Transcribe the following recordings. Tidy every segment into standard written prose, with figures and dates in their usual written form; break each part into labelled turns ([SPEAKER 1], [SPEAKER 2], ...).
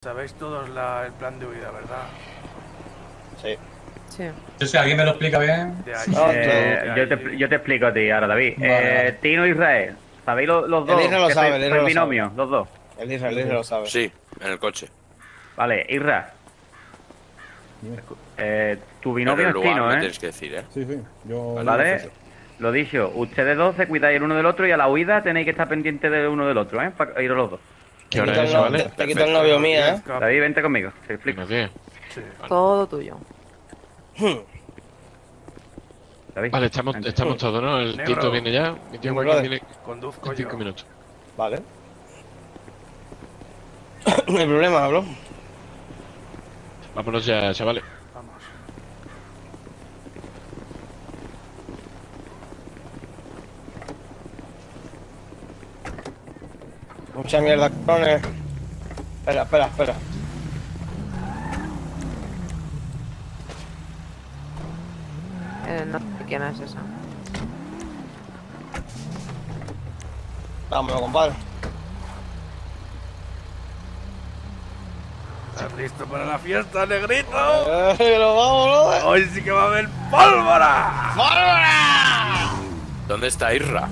[SPEAKER 1] Sabéis todos el plan de huida, ¿verdad?
[SPEAKER 2] Sí.
[SPEAKER 3] Sí.
[SPEAKER 4] Si alguien me lo explica bien.
[SPEAKER 1] De allí,
[SPEAKER 5] Yo te explico a ti ahora, David.
[SPEAKER 4] Vale.
[SPEAKER 5] Tino Israel, ¿sabéis los dos?
[SPEAKER 2] El Isra lo
[SPEAKER 5] que
[SPEAKER 2] sabe,
[SPEAKER 5] sois
[SPEAKER 2] el Isra lo
[SPEAKER 5] binomios, los dos.
[SPEAKER 2] El Isra lo sabe.
[SPEAKER 6] Sí, en el coche.
[SPEAKER 5] Vale, Isra. Tu
[SPEAKER 6] Pero
[SPEAKER 5] binomio
[SPEAKER 6] el
[SPEAKER 5] es
[SPEAKER 6] lugar
[SPEAKER 5] Tino,
[SPEAKER 6] me
[SPEAKER 5] ¿eh?
[SPEAKER 6] tienes que decir, ¿eh?
[SPEAKER 7] Sí, sí. Yo
[SPEAKER 5] Vale. Lo dicho, ustedes dos se cuidáis el uno del otro y a la huida tenéis que estar pendientes del uno del otro, ¿eh? Para ir los dos.
[SPEAKER 8] ¿Qué hora es eso, vale?
[SPEAKER 2] Te quito el novio mío, ¿eh?
[SPEAKER 5] David, vente conmigo, te explico.
[SPEAKER 8] Venga, tío.
[SPEAKER 1] Sí.
[SPEAKER 3] Todo tuyo.
[SPEAKER 5] David,
[SPEAKER 8] Vale, estamos todos, ¿no? El
[SPEAKER 1] Negro.
[SPEAKER 8] Tito viene ya. Mi tío
[SPEAKER 2] Negro.
[SPEAKER 8] Joaquín viene
[SPEAKER 1] Conduzco
[SPEAKER 8] en 5
[SPEAKER 1] yo.
[SPEAKER 8] minutos.
[SPEAKER 2] Vale. No hay problema, bro.
[SPEAKER 8] Vámonos ya, chavales.
[SPEAKER 1] Vamos.
[SPEAKER 2] Mucha mierda, cabrones. Espera.
[SPEAKER 3] No sé quién es esa.
[SPEAKER 2] Vámonos, compadre.
[SPEAKER 1] ¿Estás listo para la fiesta, negrito?
[SPEAKER 2] Pero vámonos.
[SPEAKER 1] Hoy sí que va a haber pólvora.
[SPEAKER 2] ¡Pólvora!
[SPEAKER 6] ¿Dónde está Isra?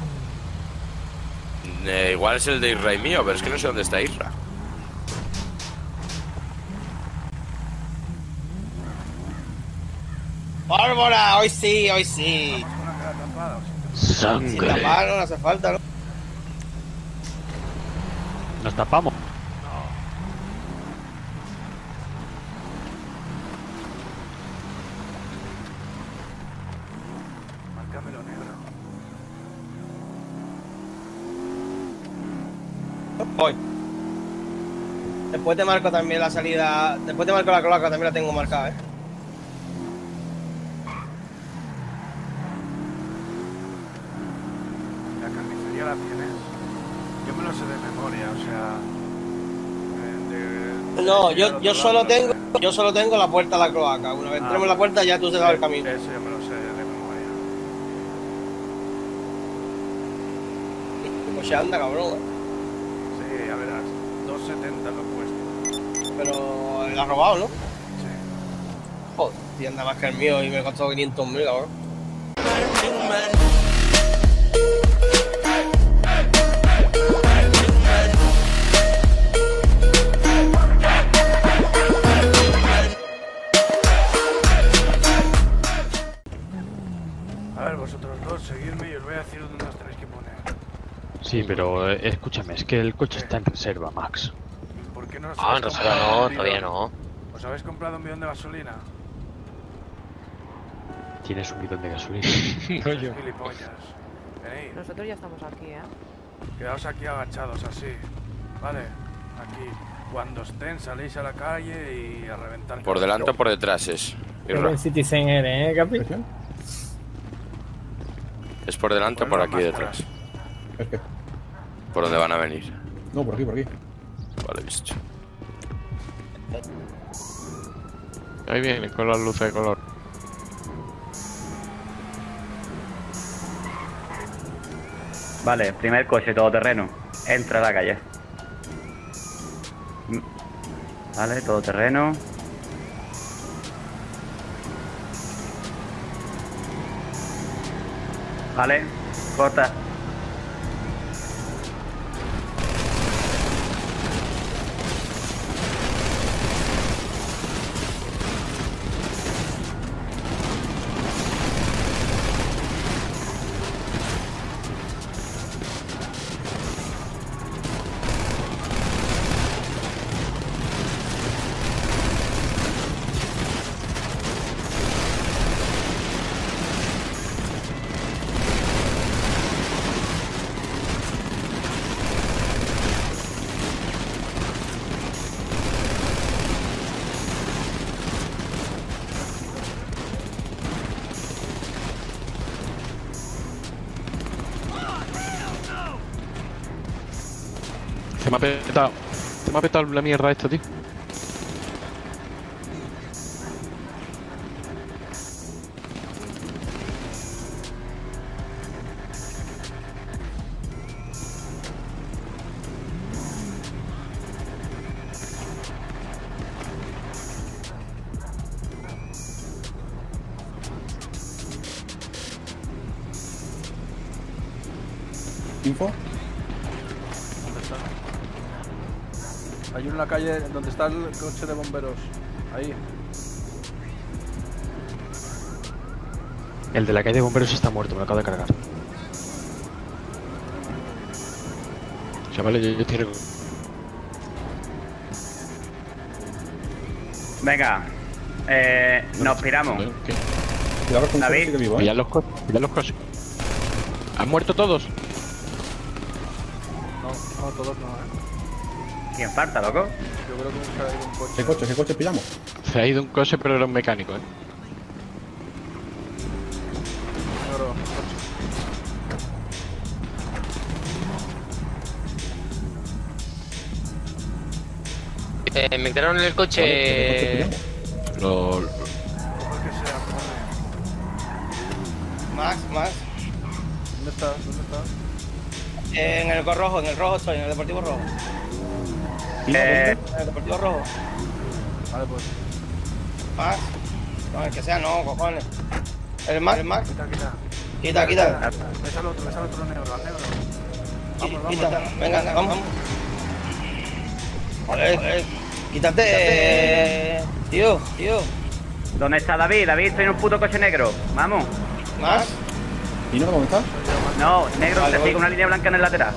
[SPEAKER 6] Igual es el de Isra y mío, pero es que no sé dónde está Isra.
[SPEAKER 2] ¡Pólvora! Hoy sí.
[SPEAKER 1] Con la cara tapada, o sea,
[SPEAKER 2] Sin
[SPEAKER 8] Sangre.
[SPEAKER 2] tapar no hace falta, ¿no?
[SPEAKER 9] Nos tapamos.
[SPEAKER 1] márcamelo, negro.
[SPEAKER 2] Voy. Después te marco también la salida. Después te marco la cloaca, también la tengo marcada, ¿eh?
[SPEAKER 1] La carnicería la tienes. Yo me lo sé de memoria, o sea.
[SPEAKER 2] No, yo solo tengo la puerta a la cloaca. Una vez entremos en la puerta ya tú te das el camino.
[SPEAKER 1] Eso ya me lo sé de memoria.
[SPEAKER 2] Pues se anda, cabrón.
[SPEAKER 1] Sí, ya verás. 2,70 lo he puesto.
[SPEAKER 2] Pero la has robado, ¿no?
[SPEAKER 1] Sí.
[SPEAKER 2] Joder, si anda más que el mío y me costó 500.000, cabrón.
[SPEAKER 1] A ver, vosotros dos, seguidme y os voy a decir dónde os tenéis que poner.
[SPEAKER 9] Sí, pero escúchame, es que el coche está en reserva, Max.
[SPEAKER 1] ¿Por qué no os
[SPEAKER 10] Ah,
[SPEAKER 1] habéis
[SPEAKER 10] en reserva
[SPEAKER 1] comprado
[SPEAKER 10] no,
[SPEAKER 1] un
[SPEAKER 10] todavía
[SPEAKER 1] bidón?
[SPEAKER 10] no.
[SPEAKER 1] ¿Os habéis comprado un bidón de gasolina?
[SPEAKER 9] Tienes un bidón de gasolina.
[SPEAKER 8] No, yo.
[SPEAKER 1] Gilipollas. Venid,
[SPEAKER 3] Nosotros ya estamos aquí, ¿eh?
[SPEAKER 1] quedaos aquí agachados así. Vale, aquí. Cuando estén salís a la calle y a reventar.
[SPEAKER 6] ¿Por delante o por detrás es? Isra.
[SPEAKER 11] Citizen eres, Capi?
[SPEAKER 6] ¿Es por delante o por aquí detrás?
[SPEAKER 7] ¿Es qué?
[SPEAKER 6] ¿Por dónde van a venir?
[SPEAKER 7] No, por aquí.
[SPEAKER 6] Vale, visto.
[SPEAKER 8] Ahí viene con las luces de color.
[SPEAKER 5] Vale, primer coche, todoterreno. Entra a la calle. Vale, todoterreno. Vale, corta.
[SPEAKER 8] Se me ha petado. Se me ha petado la mierda esta, tío.
[SPEAKER 7] ¿Info?
[SPEAKER 1] ¿Dónde está? Hay uno en la calle donde está el coche de bomberos. Ahí.
[SPEAKER 9] El de la calle de bomberos está muerto, me lo acabo de cargar. Chavales, yo estoy...
[SPEAKER 5] Venga, nos piramos.
[SPEAKER 9] ¿Qué?
[SPEAKER 7] Cuidado con
[SPEAKER 5] David.
[SPEAKER 7] que sigue vivo,
[SPEAKER 9] Pillad los coches. ¿Han muerto todos?
[SPEAKER 1] No, todos no,
[SPEAKER 5] ¿Quién falta, loco?
[SPEAKER 1] Yo creo que se ha ido un coche.
[SPEAKER 7] ¿Qué coche pillamos?
[SPEAKER 9] Se ha ido un coche, pero era un mecánico, ¿eh?
[SPEAKER 1] Negro, coche.
[SPEAKER 10] Me entraron en el coche.
[SPEAKER 7] ¿Qué coche pillamos?
[SPEAKER 9] Lo...
[SPEAKER 1] Mejor que sea, joder.
[SPEAKER 2] Max.
[SPEAKER 1] ¿Dónde estás?
[SPEAKER 2] En el rojo, estoy, en el Deportivo Rojo. En el Deportivo Rojo.
[SPEAKER 1] Vale, pues.
[SPEAKER 2] Max. No, el que sea, no, cojones. ¿El Max?
[SPEAKER 1] Quita.
[SPEAKER 2] Quita.
[SPEAKER 1] Ves al otro negro, al negro. Vamos.
[SPEAKER 2] Quita. Venga, vamos. Joder. Quítate, tío.
[SPEAKER 5] ¿Dónde está David? David, estoy en un puto coche negro. Vamos.
[SPEAKER 2] Max.
[SPEAKER 7] ¿Y no dónde está?
[SPEAKER 5] No, negro,
[SPEAKER 2] Vale,
[SPEAKER 5] te
[SPEAKER 2] voy.
[SPEAKER 5] sigue una línea blanca en el lateral.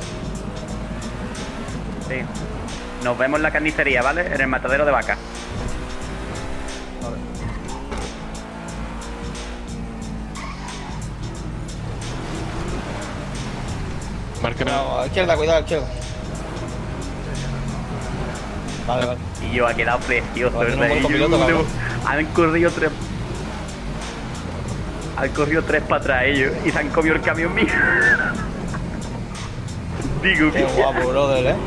[SPEAKER 5] Sí. Nos vemos en la carnicería, ¿vale? En el matadero de vaca.
[SPEAKER 1] Vale.
[SPEAKER 9] Márcame.
[SPEAKER 2] No, a izquierda, cuidado, a izquierda. Vale.
[SPEAKER 5] Y yo, ha quedado precioso
[SPEAKER 2] Va a
[SPEAKER 5] el
[SPEAKER 2] tener un buen
[SPEAKER 5] rey.
[SPEAKER 2] copiloto, cabrón.
[SPEAKER 5] Han corrido tres... Han corrido tres para atrás ellos y se han comido el camión mío. Digo
[SPEAKER 2] Qué guapo, brother,
[SPEAKER 1] Este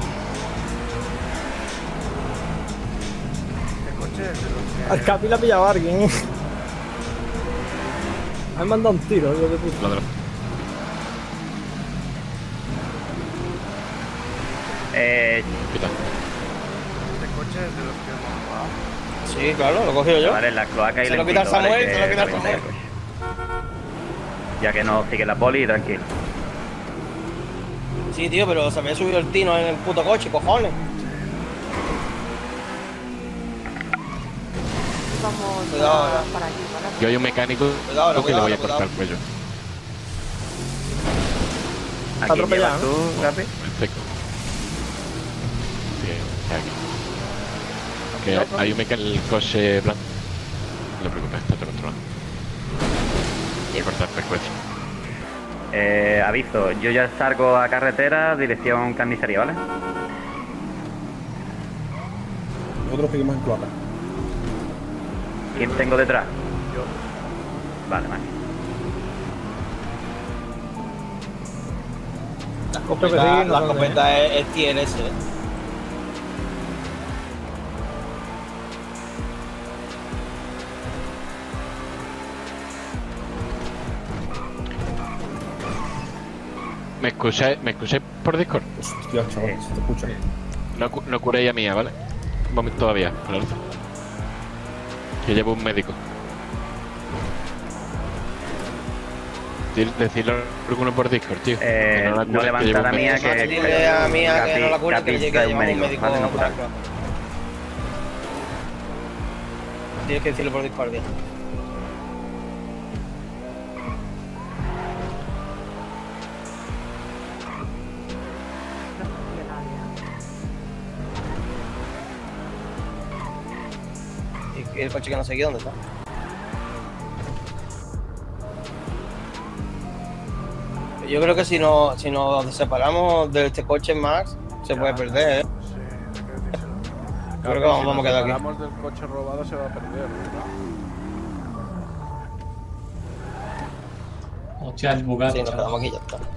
[SPEAKER 1] coche es de los que...
[SPEAKER 11] Al Capi la ha pillado a alguien. Han mandado un tiro, hijo de puta.
[SPEAKER 9] Ladrón. Quita.
[SPEAKER 1] Este coche es de los que hemos robado.
[SPEAKER 2] Sí, claro, lo he cogido yo.
[SPEAKER 5] Vale, la cloaca y
[SPEAKER 2] Se lo quita el Samuel, se lo quita el Samuel.
[SPEAKER 5] Ya que no sigue la poli, tranquilo.
[SPEAKER 2] Sí, tío, pero se me ha subido el tino en el puto coche, cojones.
[SPEAKER 3] Vamos
[SPEAKER 2] Cuidado,
[SPEAKER 3] para aquí, ¿vale?
[SPEAKER 9] Yo hay un mecánico
[SPEAKER 2] Cuidado,
[SPEAKER 9] que le voy a
[SPEAKER 2] cuidado.
[SPEAKER 9] cortar el cuello.
[SPEAKER 5] Aquí
[SPEAKER 11] Atropellado,
[SPEAKER 5] llevas tú, Gapi.
[SPEAKER 9] Perfecto. Sí, aquí. Que hay un mecánico en el coche blanco. No te preocupes, está todo controlado. Voy a cortar frecuencia.
[SPEAKER 5] Aviso, yo ya salgo a carretera, dirección carnicería, ¿vale?
[SPEAKER 7] Nosotros seguimos en cloaca.
[SPEAKER 5] ¿Quién tengo detrás? Yo. Vale, vale.
[SPEAKER 2] La escopeta es TLS,
[SPEAKER 9] ¿Me escucháis por Discord?
[SPEAKER 7] Hostia, chaval, se te escucha.
[SPEAKER 9] No curéis a mía, ¿vale? Un momento todavía, por alza. Que llevo un médico. Decirlo alguno por Discord, tío. Que la
[SPEAKER 5] no
[SPEAKER 9] cure,
[SPEAKER 5] levantar
[SPEAKER 9] llevo
[SPEAKER 5] a
[SPEAKER 9] un
[SPEAKER 5] mía
[SPEAKER 9] médico.
[SPEAKER 5] que...
[SPEAKER 2] Dile a Mía que no la cure,
[SPEAKER 5] Capi
[SPEAKER 2] que llegue
[SPEAKER 5] trae
[SPEAKER 2] a llamar a un médico.
[SPEAKER 5] vale, no curar.
[SPEAKER 2] Tienes que decirlo por Discord, tío. ¿Y el coche que no sé dónde está? Yo creo que si nos separamos de este coche, Max, se puede perder, ¿eh?
[SPEAKER 1] Sí, hay que decírselo.
[SPEAKER 2] Creo que vamos a quedar aquí.
[SPEAKER 1] Si nos separamos del coche robado se va a perder, ¿verdad?
[SPEAKER 4] Hostia, el Bugatti.
[SPEAKER 2] Sí, nos
[SPEAKER 4] chaval.
[SPEAKER 2] quedamos aquí y ya está.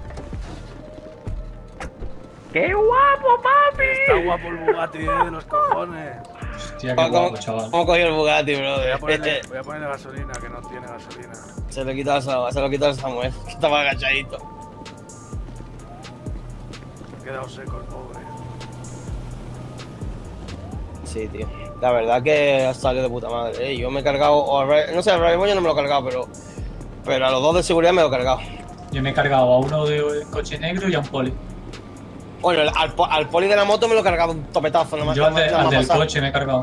[SPEAKER 5] ¡Qué guapo, papi!
[SPEAKER 1] Está guapo el Bugatti, de los cojones.
[SPEAKER 4] Hostia, qué guapo, chaval.
[SPEAKER 2] ¿Cómo cogió el Bugatti, bro?
[SPEAKER 1] Voy a ponerle gasolina, que no tiene gasolina.
[SPEAKER 2] Se lo quita el Samuel, que estaba agachadito.
[SPEAKER 1] Ha quedado seco el pobre.
[SPEAKER 2] Sí, tío. La verdad que ha salido de puta madre, ¿eh? Yo me he cargado, no sé, al Ray yo no me lo he cargado, pero a los dos de seguridad me lo he cargado.
[SPEAKER 4] Yo me he cargado a uno de coche negro y a un poli.
[SPEAKER 2] Bueno, al poli de la moto me lo he cargado un topetazo.
[SPEAKER 4] Yo al del coche me he cargado.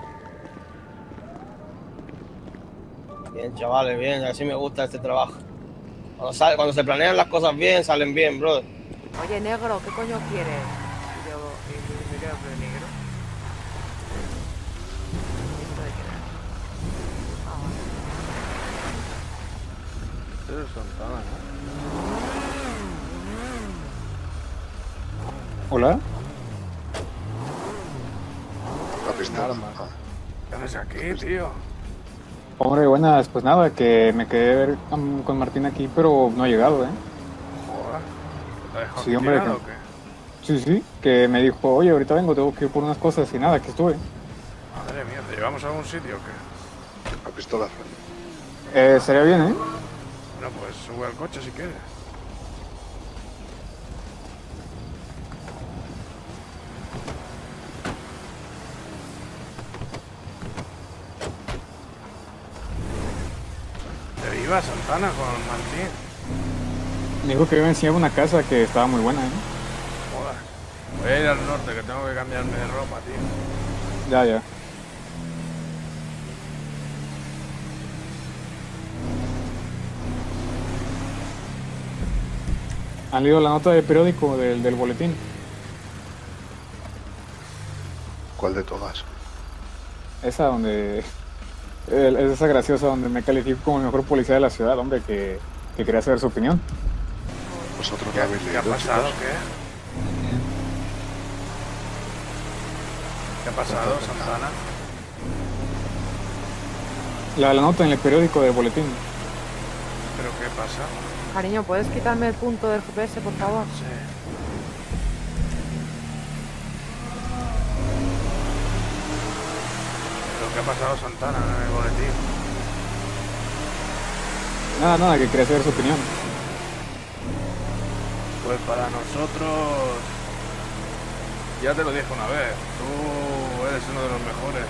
[SPEAKER 2] Bien, chavales, bien. Así me gusta este trabajo. Cuando se planean las cosas bien, salen bien, brother.
[SPEAKER 3] Oye, negro, ¿qué coño quieres? Y yo, me quedo con el negro. ¿Esto de qué era? Ah, vale.
[SPEAKER 1] Eso es Santana, ¿no?
[SPEAKER 12] Hola.
[SPEAKER 1] La pistola. ¿Qué haces aquí, tío?
[SPEAKER 12] Hombre, buenas, pues nada, que me quedé a ver con Martín aquí, pero no ha llegado, ¿eh?
[SPEAKER 1] Joder. ¿Te ha dejado
[SPEAKER 12] Sí, hombre,
[SPEAKER 1] tirado o qué?
[SPEAKER 12] Sí, que me dijo, oye, ahorita vengo, tengo que ir por unas cosas y nada, que estuve.
[SPEAKER 1] Madre mía, ¿te llevamos a algún sitio o qué? La pistola.
[SPEAKER 12] Sería bien, ¿eh?
[SPEAKER 1] Bueno, pues sube al coche si quieres. ¿Te iba Santana con Martín?
[SPEAKER 12] Me dijo que iba a enseñar una casa que estaba muy buena, ¿eh?
[SPEAKER 1] Joder. Voy a ir al norte, que tengo que cambiarme de ropa, tío.
[SPEAKER 12] Ya. ¿Han leído la nota del periódico del boletín?
[SPEAKER 1] ¿Cuál de todas?
[SPEAKER 12] Esa donde... Es esa graciosa donde me califico como el mejor policía de la ciudad, hombre, que quería saber su opinión.
[SPEAKER 1] ¿Vosotros qué habéis leído? ¿Qué ha pasado? ¿Qué? ¿Qué ha pasado, Santana?
[SPEAKER 12] La nota en el periódico del boletín.
[SPEAKER 1] ¿Pero qué pasa?
[SPEAKER 3] Cariño, ¿puedes quitarme el punto del GPS, por favor?
[SPEAKER 1] Sí. ¿Pero qué ha pasado, Santana, en el boletín?
[SPEAKER 12] Nada, que quería saber su opinión.
[SPEAKER 1] Pues para nosotros... Ya te lo dije una vez, tú eres uno de los mejores.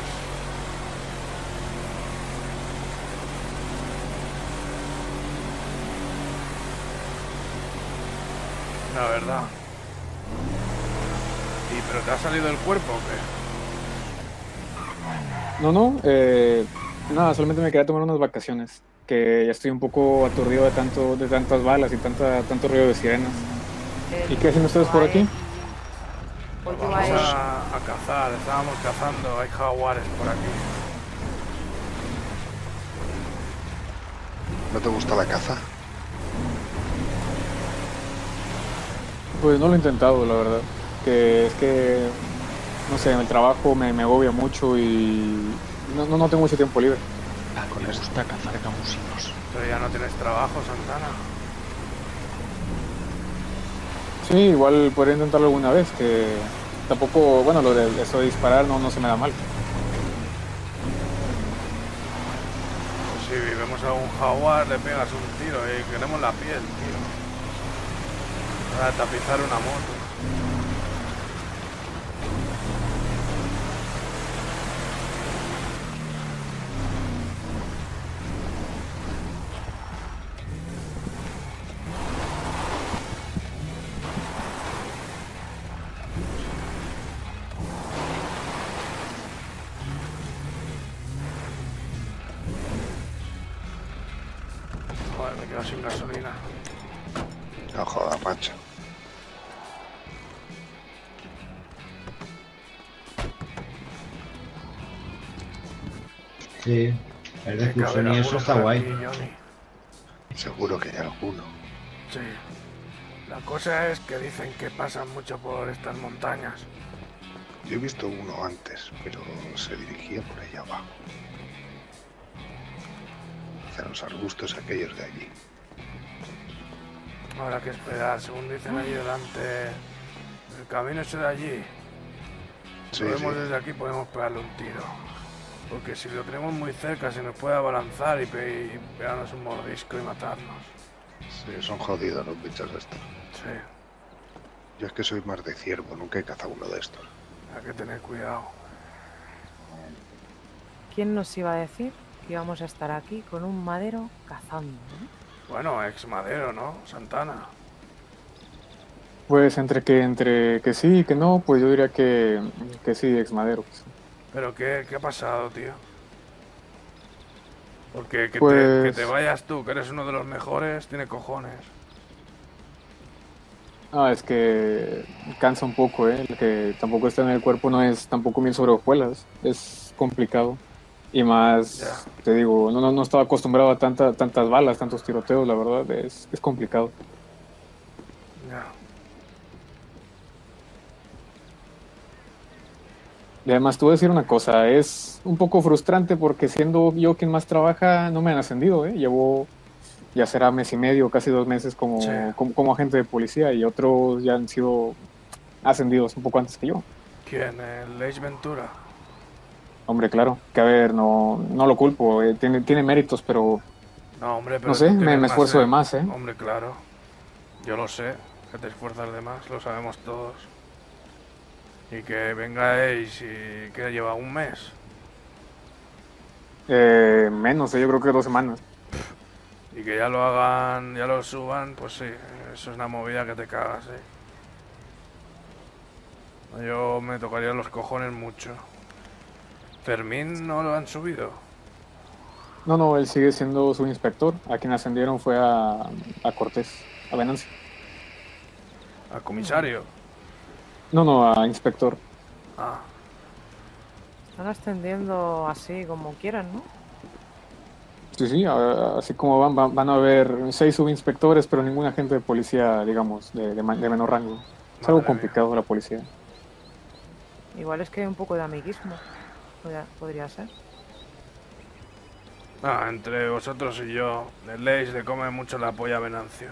[SPEAKER 1] La verdad. ¿Y pero te ha salido el cuerpo o qué?
[SPEAKER 12] No, nada, solamente me quería tomar unas vacaciones. Que ya estoy un poco aturdido de tantas balas y tanto ruido de sirenas. ¿Y qué hacen ustedes por aquí?
[SPEAKER 1] Vamos a cazar, estábamos cazando, hay jaguares por aquí. ¿No te gusta la caza?
[SPEAKER 12] Pues no lo he intentado, la verdad. Que es que, no sé, el trabajo me agobia mucho y no tengo mucho tiempo libre.
[SPEAKER 1] Me gusta cazar camusinos. Pero ya no tienes trabajo, Santana.
[SPEAKER 12] Sí, igual podría intentarlo alguna vez, que tampoco, bueno, lo de eso de disparar no se me da mal.
[SPEAKER 1] Pues si vemos a un jaguar, le pegas un tiro y queremos la piel, tío. Para tapizar una moto. Joder, me quedo sin gasolina. No jodas, macho.
[SPEAKER 13] Sí, el de excursión y eso está guay.
[SPEAKER 1] Seguro que hay alguno. Sí. La cosa es que dicen que pasan mucho por estas montañas. Yo he visto uno antes, pero se dirigía por allá abajo. Hacia los arbustos aquellos de allí. Habrá que esperar, según dicen allí delante. El camino es de allí. Si lo vemos desde aquí podemos pegarle un tiro. Porque si lo tenemos muy cerca se nos puede abalanzar y pegarnos un mordisco y matarnos. Sí, son jodidos los bichos estos. Sí. Yo es que soy más de ciervo, nunca he cazado uno de estos. Hay que tener cuidado.
[SPEAKER 3] ¿Quién nos iba a decir que íbamos a estar aquí con un madero cazando?
[SPEAKER 1] Bueno, ex Madero, ¿no? Santana.
[SPEAKER 12] Pues entre que sí y que no, pues yo diría que sí, ex Madero. Pues.
[SPEAKER 1] ¿Pero qué ha pasado, tío? Porque que
[SPEAKER 12] Pues...
[SPEAKER 1] te vayas tú, que eres uno de los mejores, tiene cojones.
[SPEAKER 12] Ah, es que cansa un poco, ¿eh? El que tampoco está en el cuerpo no es tampoco miel sobre hojuelas. Es complicado. Y más, te digo, no estaba acostumbrado a tantas balas, tantos tiroteos, la verdad, es complicado.
[SPEAKER 1] Ya.
[SPEAKER 12] Y además, te voy a decir una cosa, es un poco frustrante porque siendo yo quien más trabaja, no me han ascendido, ¿eh? Llevo, ya será mes y medio, casi 2 meses como agente de policía y otros ya han sido ascendidos un poco antes que yo.
[SPEAKER 1] ¿Quién? ¿El Ace Ventura?
[SPEAKER 12] Hombre, claro, que a ver, no lo culpo, tiene méritos, pero...
[SPEAKER 1] No, hombre, pero
[SPEAKER 12] no sé, me esfuerzo de más, ¿eh?
[SPEAKER 1] Hombre, claro. Yo lo sé, que te esfuerzas de más, lo sabemos todos. Y que venga Ace y que lleva 1 mes.
[SPEAKER 12] Menos, yo creo que 2 semanas.
[SPEAKER 1] Y que ya lo hagan, ya lo suban, pues sí, eso es una movida que te cagas, Yo me tocaría los cojones mucho. ¿Fermín no lo han subido?
[SPEAKER 12] No, él sigue siendo subinspector. A quien ascendieron fue a Cortés, a Venancio.
[SPEAKER 1] ¿A comisario?
[SPEAKER 12] No, a inspector.
[SPEAKER 1] Ah.
[SPEAKER 3] Están ascendiendo así como quieran, ¿no?
[SPEAKER 12] Sí, así como van a haber 6 subinspectores, pero ningún agente de policía, digamos, de menor rango. Es algo complicado la policía.
[SPEAKER 3] Igual es que hay un poco de amiguismo. Podría ser.
[SPEAKER 1] Ah, entre vosotros y yo, el Ace le come mucho la polla a Venancio.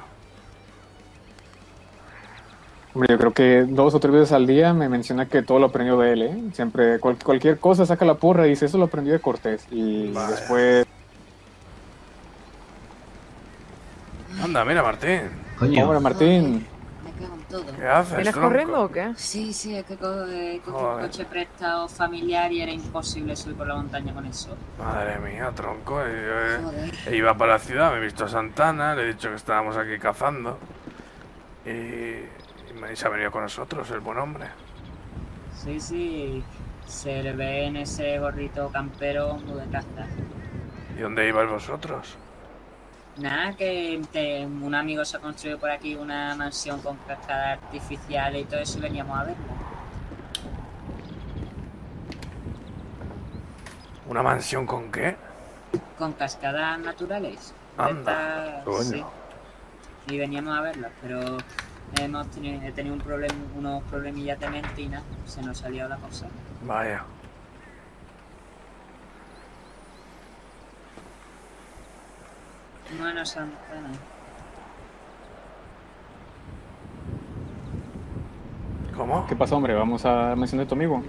[SPEAKER 12] Hombre, yo creo que 2 o 3 veces al día me menciona que todo lo aprendió de él, ¿eh? Siempre, cualquier cosa saca la porra y dice, eso lo aprendió de Cortés. Y
[SPEAKER 1] Vaya.
[SPEAKER 12] después...
[SPEAKER 1] Anda, mira, Martín.
[SPEAKER 12] Coño. Hombre, Martín.
[SPEAKER 14] Me cago en todo.
[SPEAKER 1] ¿Qué haces,
[SPEAKER 3] ¿Vienes
[SPEAKER 1] tronco?
[SPEAKER 3] corriendo o qué?
[SPEAKER 14] Sí, es que cogí un
[SPEAKER 1] Joder.
[SPEAKER 14] coche prestado familiar y era imposible subir por la montaña con eso.
[SPEAKER 1] Madre mía, tronco.
[SPEAKER 14] Joder.
[SPEAKER 1] Iba para la ciudad, me he visto a Santana, le he dicho que estábamos aquí cazando. Y se ha venido con nosotros, el buen hombre.
[SPEAKER 14] Sí, se le ve en ese gorrito campero muy de caza.
[SPEAKER 1] ¿Y dónde ibais vosotros?
[SPEAKER 14] Nada, que un amigo se ha construido por aquí una mansión con cascadas artificiales y todo eso y veníamos a verlo.
[SPEAKER 1] ¿Una mansión con qué?
[SPEAKER 14] Con cascadas naturales.
[SPEAKER 1] Anda, coño.
[SPEAKER 14] Sí. Y veníamos a verlas, pero he tenido unos problemillas de mente y nada, se nos salió la cosa.
[SPEAKER 1] Vaya.
[SPEAKER 14] Bueno, Santana.
[SPEAKER 1] ¿Cómo?
[SPEAKER 12] ¿Qué pasó, hombre? Vamos a mencionar a tu amigo.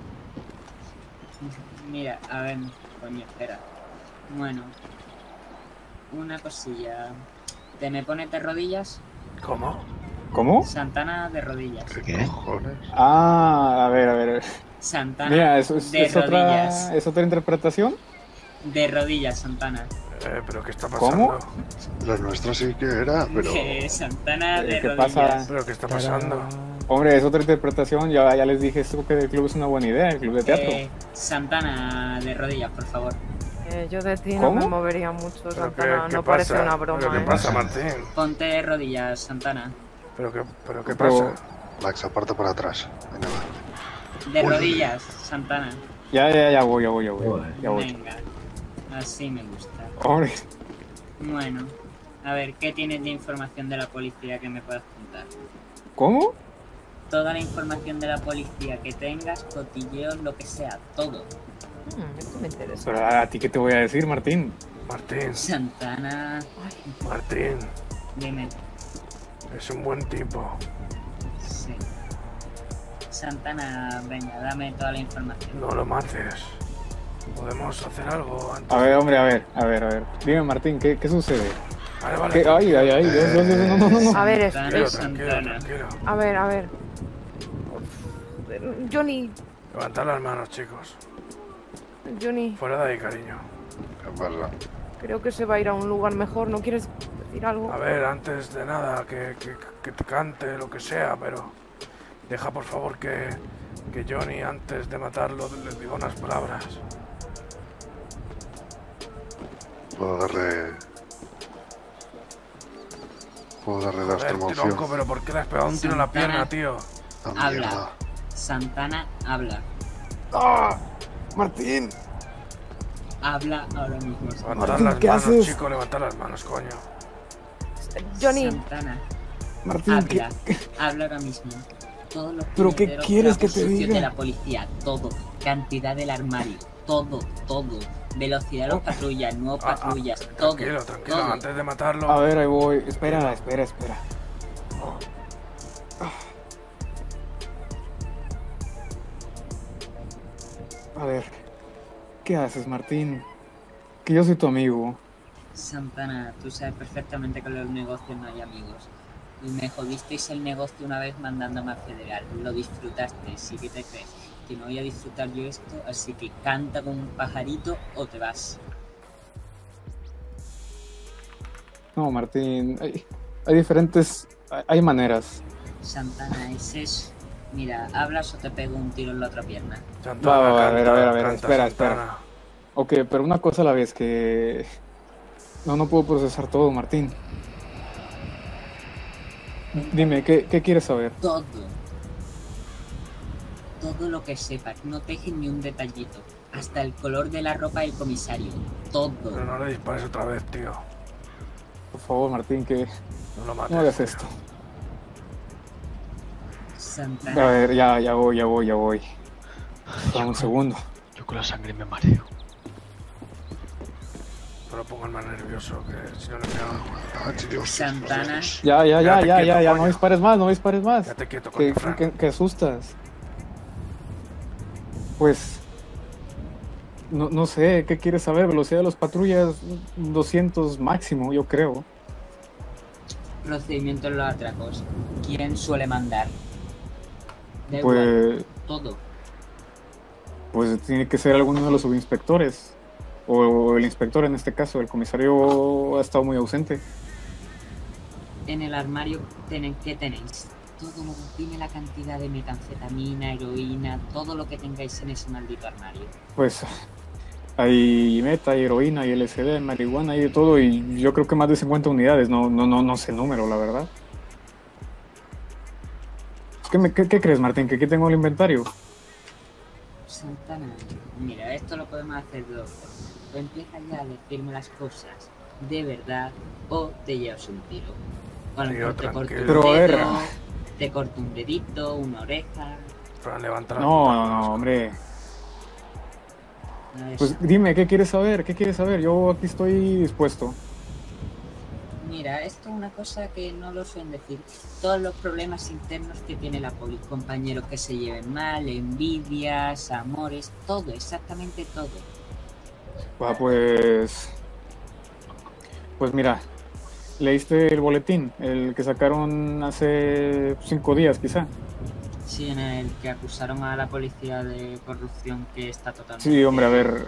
[SPEAKER 14] Mira, a ver, coño, espera. Bueno, una cosilla. ¿Te me pones de rodillas?
[SPEAKER 1] ¿Cómo?
[SPEAKER 12] ¿Cómo?
[SPEAKER 14] Santana de rodillas.
[SPEAKER 13] ¿Qué?
[SPEAKER 12] Ah, a ver.
[SPEAKER 14] Santana
[SPEAKER 12] Mira,
[SPEAKER 14] de rodillas.
[SPEAKER 12] ¿Es otra interpretación?
[SPEAKER 14] De rodillas, Santana.
[SPEAKER 1] ¿Pero qué está pasando?
[SPEAKER 12] ¿Cómo?
[SPEAKER 15] La nuestra sí que era, pero...
[SPEAKER 14] Santana de
[SPEAKER 12] ¿Qué
[SPEAKER 14] rodillas.
[SPEAKER 12] pasa?
[SPEAKER 1] ¿Pero qué está pasando?
[SPEAKER 12] Hombre, es otra interpretación. Ya les dije esto que el club es una buena idea, el club de teatro.
[SPEAKER 14] Santana de rodillas, por favor.
[SPEAKER 3] Yo de ti no
[SPEAKER 12] ¿Cómo?
[SPEAKER 3] me movería mucho, Santana.
[SPEAKER 1] qué
[SPEAKER 3] No parece
[SPEAKER 1] pasa?
[SPEAKER 3] una broma,
[SPEAKER 1] ¿Pero qué pasa, Martín?
[SPEAKER 14] Ponte de rodillas, Santana.
[SPEAKER 1] ¿Pero qué pasa?
[SPEAKER 15] Max, aparta para atrás. Venga, va.
[SPEAKER 14] De rodillas, Santana.
[SPEAKER 12] Ya voy. Ya voy.
[SPEAKER 14] Venga, así me gusta.
[SPEAKER 12] Hombre.
[SPEAKER 14] Bueno, a ver, ¿qué tienes de información de la policía que me puedas contar?
[SPEAKER 12] ¿Cómo?
[SPEAKER 14] Toda la información de la policía que tengas, cotilleos, lo que sea, todo.
[SPEAKER 3] Esto me interesa.
[SPEAKER 12] Pero a ti qué te voy a decir, Martín.
[SPEAKER 1] Martín.
[SPEAKER 14] Santana.
[SPEAKER 1] Martín.
[SPEAKER 14] Dime.
[SPEAKER 1] Es un buen tipo.
[SPEAKER 14] Sí. Santana, venga, dame toda la información.
[SPEAKER 1] No lo mates. Podemos hacer algo antes.
[SPEAKER 12] A ver, hombre, a ver. Dime, Martín, ¿qué sucede?
[SPEAKER 1] Vale.
[SPEAKER 12] ¿Qué? Ay, Dios, no.
[SPEAKER 3] A ver,
[SPEAKER 1] Tranquilo.
[SPEAKER 3] A ver. Johnny.
[SPEAKER 1] Levantad las manos, chicos.
[SPEAKER 3] Johnny.
[SPEAKER 1] Fuera de ahí, cariño.
[SPEAKER 15] ¿Qué pasa?
[SPEAKER 3] Creo que se va a ir a un lugar mejor. ¿No quieres decir algo?
[SPEAKER 1] A ver, antes de nada, que te cante lo que sea, pero deja por favor que Johnny, antes de matarlo, le diga unas palabras.
[SPEAKER 15] Puedo darle la extremación.
[SPEAKER 1] Tronco, pero ¿por qué le has pegado un tiro en la pierna, tío?
[SPEAKER 14] Habla. Santana, habla.
[SPEAKER 1] ¡Ah! ¡Martín!
[SPEAKER 14] Habla ahora mismo.
[SPEAKER 1] Levantar las manos, chico, levantar las manos, coño.
[SPEAKER 3] Johnny.
[SPEAKER 14] Santana.
[SPEAKER 11] Martín,
[SPEAKER 14] habla. Habla ahora mismo. Todos los
[SPEAKER 11] ¿Pero qué quieres que te diga?
[SPEAKER 14] De la policía, todo. Cantidad del armario, todo. Velocidad de los patrullas, no patrullas, todo.
[SPEAKER 1] Tranquilo,
[SPEAKER 14] todo.
[SPEAKER 1] Antes de matarlo.
[SPEAKER 12] A ver, ahí voy. Espera. A ver, ¿qué haces, Martín? Que yo soy tu amigo.
[SPEAKER 14] Santana, tú sabes perfectamente que en los negocios no hay amigos. Y me jodisteis el negocio una vez mandándome a federal. Lo disfrutaste, sí que te crees. Que no voy a disfrutar yo esto, así que canta como un pajarito o te vas.
[SPEAKER 12] No, Martín, hay diferentes... Hay maneras.
[SPEAKER 14] Santana, es eso. Mira, hablas o te pego un tiro en la otra pierna.
[SPEAKER 12] A ver, espera. Ok, pero una cosa a la vez, que... No puedo procesar todo, Martín. Dime, ¿qué quieres saber?
[SPEAKER 14] Todo lo que sepas, no te dejes ni un detallito. Hasta el color de la ropa del comisario. Todo.
[SPEAKER 1] Pero no le dispares otra vez, tío.
[SPEAKER 12] Por favor, Martín, que
[SPEAKER 1] no lo mates.
[SPEAKER 12] No hagas esto.
[SPEAKER 14] Santana.
[SPEAKER 12] A ver, ya voy. Dame un segundo.
[SPEAKER 9] Yo con la sangre me mareo.
[SPEAKER 1] No lo pongas más nervioso, que si no le pega.
[SPEAKER 14] Santana.
[SPEAKER 12] Ya, no dispares más.
[SPEAKER 1] Quédate quieto,
[SPEAKER 12] que asustas. Pues... No sé, ¿qué quieres saber? Velocidad de los patrullas 200 máximo, yo creo.
[SPEAKER 14] Procedimiento en los atracos. ¿Quién suele mandar? Da
[SPEAKER 12] pues...
[SPEAKER 14] igual, todo.
[SPEAKER 12] Pues tiene que ser alguno de los subinspectores. O el inspector en este caso. El comisario ha estado muy ausente.
[SPEAKER 14] En el armario, ¿qué tenéis? Todo, dime la cantidad de metanfetamina, heroína, todo lo que tengáis en ese maldito armario.
[SPEAKER 12] Pues hay meta, hay heroína, hay LSD, marihuana, hay de todo, y yo creo que más de 50 unidades, no sé número, la verdad. ¿Qué crees, Martín? ¿Que aquí tengo el inventario?
[SPEAKER 14] Santana, mira, esto lo podemos hacer de dos formas. O empiezas ya a decirme las cosas de verdad, o te llevas un tiro. Bueno, te corto un dedo, te corto un dedito, una oreja.
[SPEAKER 12] No, hombre. Pues dime, ¿qué quieres saber? Yo aquí estoy dispuesto.
[SPEAKER 14] Mira, esto es una cosa que no lo suelen decir. Todos los problemas internos que tiene la poli, compañeros que se lleven mal, envidias, amores, todo, exactamente todo.
[SPEAKER 12] Pues mira, ¿leíste el boletín? El que sacaron hace 5 días, quizá.
[SPEAKER 14] Sí, en el que acusaron a la policía de corrupción, que está totalmente...
[SPEAKER 12] Sí, hombre, a ver...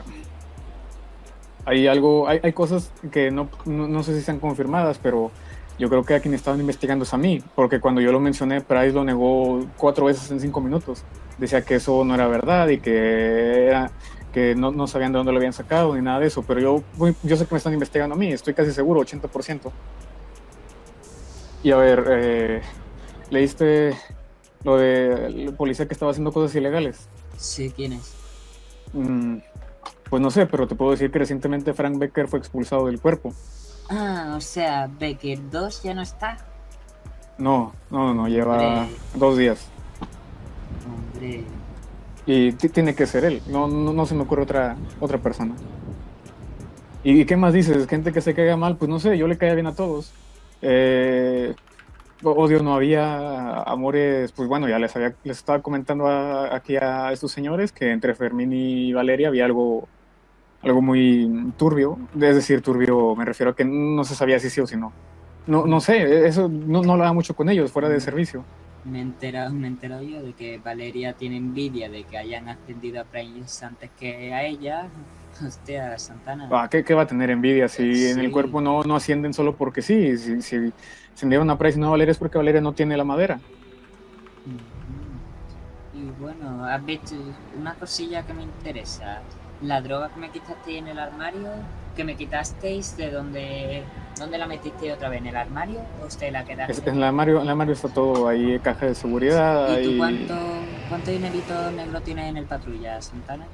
[SPEAKER 12] Hay cosas que no sé si están confirmadas, pero yo creo que a quien estaban investigando es a mí, porque cuando yo lo mencioné, Price lo negó 4 veces en 5 minutos. Decía que eso no era verdad y que no sabían de dónde lo habían sacado ni nada de eso, pero yo sé que me están investigando a mí, estoy casi seguro, 80%. Y a ver, ¿leíste lo de la policía que estaba haciendo cosas ilegales?
[SPEAKER 14] Sí, ¿quién es?
[SPEAKER 12] Pues no sé, pero te puedo decir que recientemente Frank Becker fue expulsado del cuerpo.
[SPEAKER 14] Ah, o sea, Becker 2 ya no está.
[SPEAKER 12] No, lleva 2 días.
[SPEAKER 14] Hombre.
[SPEAKER 12] Y tiene que ser él, no se me ocurre otra persona. ¿Y qué más dices? Gente que se caiga mal, pues no sé, yo le caía bien a todos. Odio no había, amores, pues bueno, ya les estaba comentando aquí a estos señores que entre Fermín y Valeria había algo muy turbio. Es decir, turbio, me refiero a que no se sabía si sí o si no. No sé, eso no hablaba mucho con ellos fuera de servicio.
[SPEAKER 14] Me he enterado yo de que Valeria tiene envidia de que hayan ascendido a Price antes que a ella. Hostia, Santana.
[SPEAKER 12] ¿Qué va a tener envidia si en el cuerpo no ascienden solo porque sí? Si ascendieron a Price y no a Valeria es porque Valeria no tiene la madera.
[SPEAKER 14] Y bueno, has visto una cosilla que me interesa. La droga que me quitasteis en el armario, que me quitasteis, ¿de dónde la metisteis otra vez? ¿En el armario o usted la quedaste?
[SPEAKER 12] En el armario está todo ahí, caja de seguridad.
[SPEAKER 14] ¿Y tú cuánto dinerito negro tienes en el patrulla, Santana?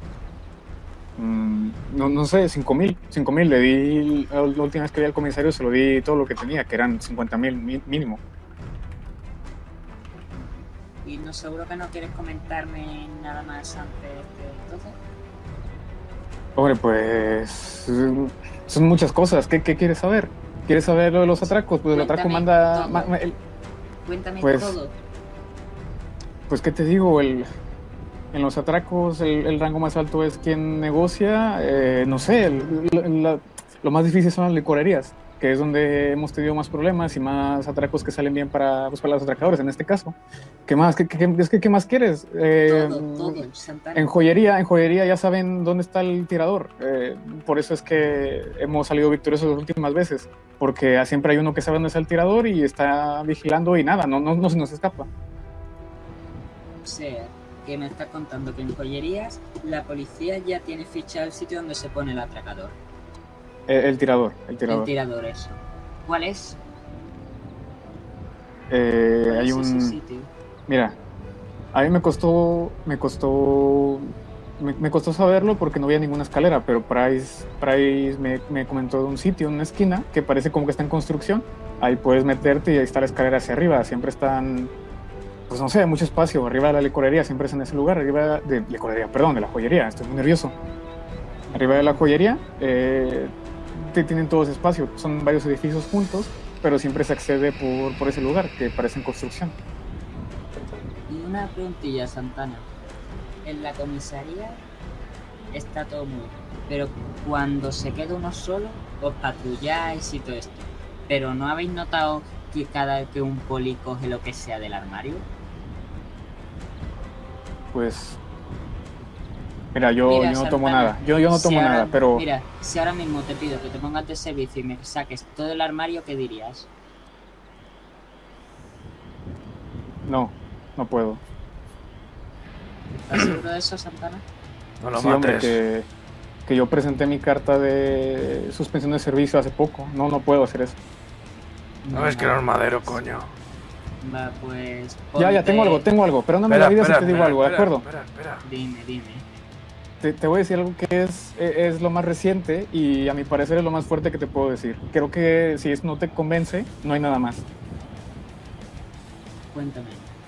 [SPEAKER 12] No sé, 5.000 le di, la última vez que vi al comisario se lo di todo lo que tenía, que eran 50.000 mínimo.
[SPEAKER 14] ¿Y no seguro que no quieres comentarme nada más antes de todo?
[SPEAKER 12] Hombre, pues son muchas cosas. ¿Qué quieres saber? ¿Quieres saber lo de los atracos? Pues el atraco manda...
[SPEAKER 14] Cuéntame
[SPEAKER 12] pues,
[SPEAKER 14] todo.
[SPEAKER 12] Pues, ¿qué te digo? En los atracos el rango más alto es quien negocia. No sé, lo más difícil son las licorerías, que es donde hemos tenido más problemas y más atracos que salen bien para los atracadores, en este caso. ¿Qué más? ¿Qué más quieres?
[SPEAKER 14] Todo, Santana.
[SPEAKER 12] En joyería ya saben dónde está el tirador. Por eso es que hemos salido victoriosos las últimas veces, porque siempre hay uno que sabe dónde está el tirador y está vigilando y nada, no se nos escapa.
[SPEAKER 14] O sea, que me estás contando que en joyerías la policía ya tiene fichado el sitio donde se pone el atracador.
[SPEAKER 12] El tirador.
[SPEAKER 14] El tirador, eso. ¿Cuál es?
[SPEAKER 12] Hay
[SPEAKER 14] ese sitio?
[SPEAKER 12] Mira, a mí me costó saberlo porque no había ninguna escalera, pero Price me comentó de un sitio, en una esquina, que parece como que está en construcción. Ahí puedes meterte y ahí está la escalera hacia arriba. Siempre están, pues no sé, hay mucho espacio. Arriba de la licorería, siempre es en ese lugar. Arriba de la joyería, estoy muy nervioso. Arriba de la joyería tienen todo ese espacio. Son varios edificios juntos, pero siempre se accede por ese lugar, que parece en construcción.
[SPEAKER 14] Y una preguntilla, Santana. En la comisaría está todo muy bien, pero cuando se queda uno solo, os patrulláis y todo esto. ¿Pero no habéis notado que cada vez que un poli coge lo que sea del armario?
[SPEAKER 12] Pues... Mira, yo no tomo nada. Yo no tomo nada, pero...
[SPEAKER 14] Mira, si ahora mismo te pido que te pongas de servicio y me saques todo el armario, ¿qué dirías?
[SPEAKER 12] No puedo.
[SPEAKER 14] ¿Estás seguro de eso, Santana?
[SPEAKER 1] No lo
[SPEAKER 12] sí,
[SPEAKER 1] mates.
[SPEAKER 12] Hombre, que yo presenté mi carta de suspensión de servicio hace poco. No puedo hacer eso.
[SPEAKER 1] No ves que era un madero, coño.
[SPEAKER 14] Va, pues...
[SPEAKER 12] Ya, tengo algo. Pero no me la vida si te digo algo, ¿de acuerdo?
[SPEAKER 14] Espera. Dime.
[SPEAKER 12] Te voy a decir algo que es lo más reciente y a mi parecer es lo más fuerte que te puedo decir. Creo que si eso no te convence, no hay nada más.
[SPEAKER 14] Cuéntame.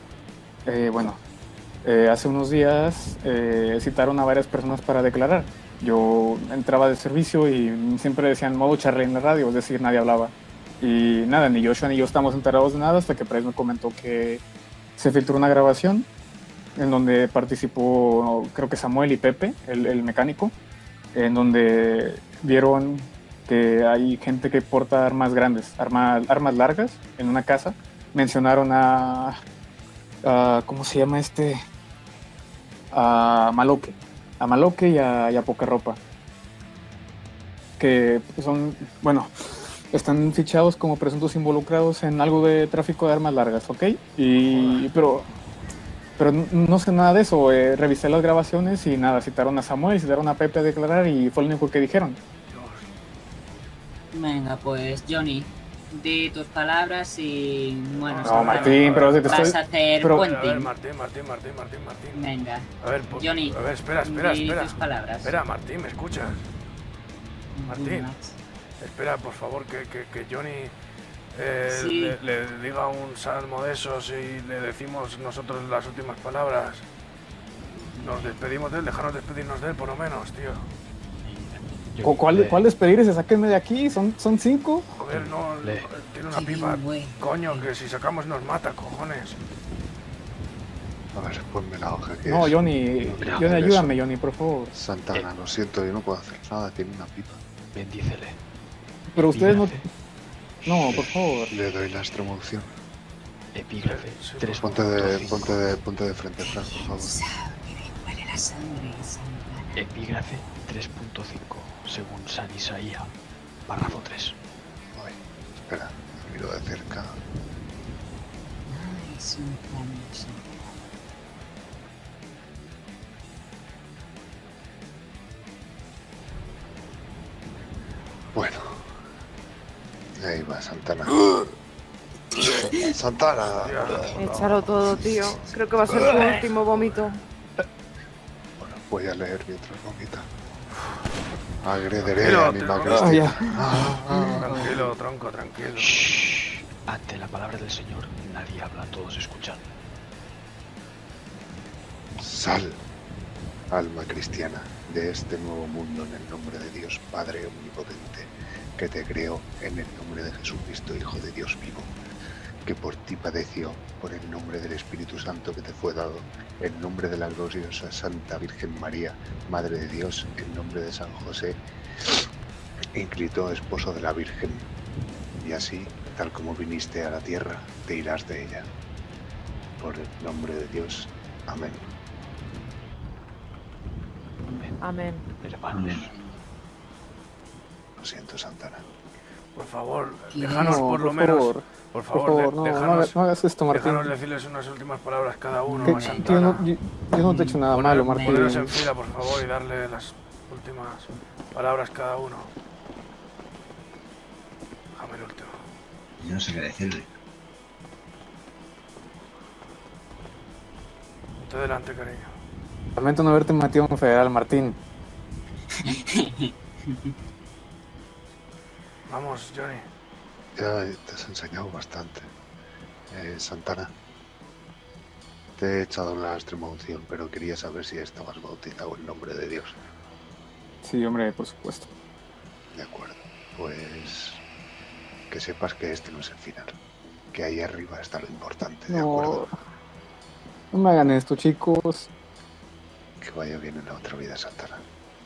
[SPEAKER 12] Hace unos días citaron a varias personas para declarar. Yo entraba de servicio y siempre decían modo charla en la radio, es decir, nadie hablaba. Y nada, ni Joshua ni yo estamos enterados de nada hasta que Price me comentó que se filtró una grabación en donde participó, creo que Samuel y Pepe, el mecánico, en donde vieron que hay gente que porta armas grandes, armas largas en una casa. Mencionaron a ¿cómo se llama este? A Maloque y a Poca Ropa. Que son, están fichados como presuntos involucrados en algo de tráfico de armas largas, ¿ok? Pero no sé nada de eso. Revisé las grabaciones y nada, citaron a Samuel, citaron a Pepe a declarar y fue lo único que dijeron.
[SPEAKER 14] Venga, pues Johnny, di tus palabras y bueno...
[SPEAKER 12] No, Martín, pero
[SPEAKER 14] vas a hacer puenting.
[SPEAKER 1] A ver, Martín.
[SPEAKER 14] Venga,
[SPEAKER 1] a ver,
[SPEAKER 14] Johnny,
[SPEAKER 1] a ver, espera.
[SPEAKER 14] di tus palabras.
[SPEAKER 1] Espera, Martín, ¿me escuchas? Martín, espera, por favor, que Johnny
[SPEAKER 14] sí.
[SPEAKER 1] le diga un salmo de esos y le decimos nosotros las últimas palabras. Nos despedimos de él, dejarnos despedirnos de él por lo menos, tío.
[SPEAKER 12] ¿Cuál despedirse? Sáquenme de aquí, son 5.
[SPEAKER 1] Joder, tiene una pipa. Coño, que si sacamos nos mata, cojones.
[SPEAKER 15] A ver, ponme la hoja que
[SPEAKER 12] No,
[SPEAKER 15] es.
[SPEAKER 12] Johnny, ayúdame, Johnny, por favor.
[SPEAKER 15] Santana, lo siento, yo no puedo hacer nada, tiene una pipa.
[SPEAKER 8] Bendícele.
[SPEAKER 12] Pero ustedes no... No, por favor.
[SPEAKER 15] Le doy la extremaunción.
[SPEAKER 9] Epígrafe
[SPEAKER 1] Sí,
[SPEAKER 9] 3.
[SPEAKER 15] Ponte de frente, Fran, por favor.
[SPEAKER 14] Huele la sangre, Santana.
[SPEAKER 9] Epígrafe 3.5, según San Isaías, párrafo 3.
[SPEAKER 15] Ay, espera, lo miro de cerca.
[SPEAKER 14] Ay, Santana, Santana.
[SPEAKER 15] Bueno. Ahí va, Santana. Santana.
[SPEAKER 3] Échalo todo, tío. Creo que va a ser tu último vómito.
[SPEAKER 15] Bueno, voy a leer mientras vomita. Agrederé a Anima Cristina.
[SPEAKER 1] Tranquilo, tronco, tranquilo.
[SPEAKER 9] Shh. Ante la palabra del Señor, nadie habla, todos escuchan.
[SPEAKER 15] Sal, alma cristiana, de este nuevo mundo en el nombre de Dios Padre Omnipotente, que te creó en el nombre de Jesucristo, Hijo de Dios vivo, que por ti padeció, por el nombre del Espíritu Santo que te fue dado, en nombre de la gloriosa Santa Virgen María, Madre de Dios, en nombre de San José, inscrito esposo de la Virgen, y así, tal como viniste a la tierra, te irás de ella. Por el nombre de Dios. Amén.
[SPEAKER 3] Amén.
[SPEAKER 9] Hermanos.
[SPEAKER 15] Lo siento, Santana.
[SPEAKER 1] Por favor, déjanos por lo menos. Por favor,
[SPEAKER 12] no hagas esto, Martín.
[SPEAKER 1] Déjanos decirles unas últimas palabras cada uno a
[SPEAKER 12] Yo
[SPEAKER 1] Santana.
[SPEAKER 12] no te he hecho nada malo, Martín.
[SPEAKER 1] Poneros en fila, por favor, y darle las últimas palabras cada uno. Déjame el último.
[SPEAKER 13] Yo no sé qué decirle.
[SPEAKER 1] Ponte delante, cariño.
[SPEAKER 12] Lamento no haberte metido en federal, Martín.
[SPEAKER 1] Vamos, Johnny.
[SPEAKER 15] Ya te has enseñado bastante. Santana, te he echado la extrema unción, pero quería saber si estabas bautizado en nombre de Dios.
[SPEAKER 12] Sí, hombre, por supuesto.
[SPEAKER 15] De acuerdo. Pues que sepas que este no es el final. Que ahí arriba está lo importante, ¿de acuerdo?
[SPEAKER 12] No me hagan esto, chicos.
[SPEAKER 15] Que vaya bien en la otra vida, Santana.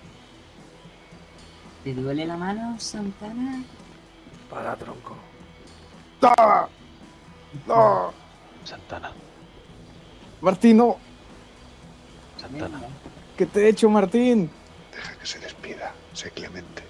[SPEAKER 14] ¿Te duele la mano, Santana?
[SPEAKER 1] Para, tronco.
[SPEAKER 12] ¡No! ¡No!
[SPEAKER 9] Santana.
[SPEAKER 12] Martín, no.
[SPEAKER 9] Santana.
[SPEAKER 12] ¿Qué te he hecho, Martín?
[SPEAKER 15] Deja que se despida. Sé clemente.